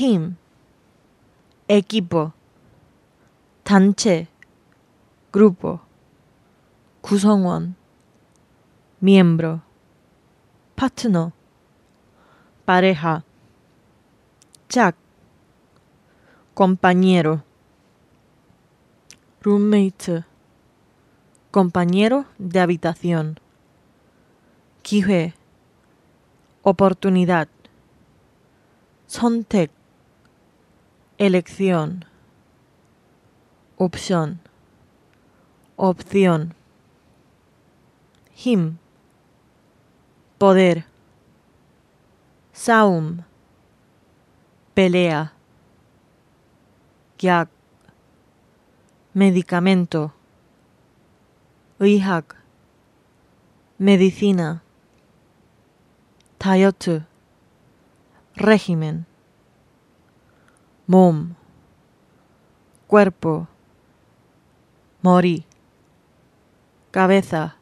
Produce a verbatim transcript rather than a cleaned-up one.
team, equipo, 단체, grupo, 구성원, miembro, partner, pareja, 짝, compañero, roommate, compañero de habitación, 기회, oportunidad, 선택, elección, opción, opción, 힘, poder, 싸움, pelea, 약, medicamento, 의학, medicina, 다이어트, régimen, 몸, cuerpo, 머리, cabeza,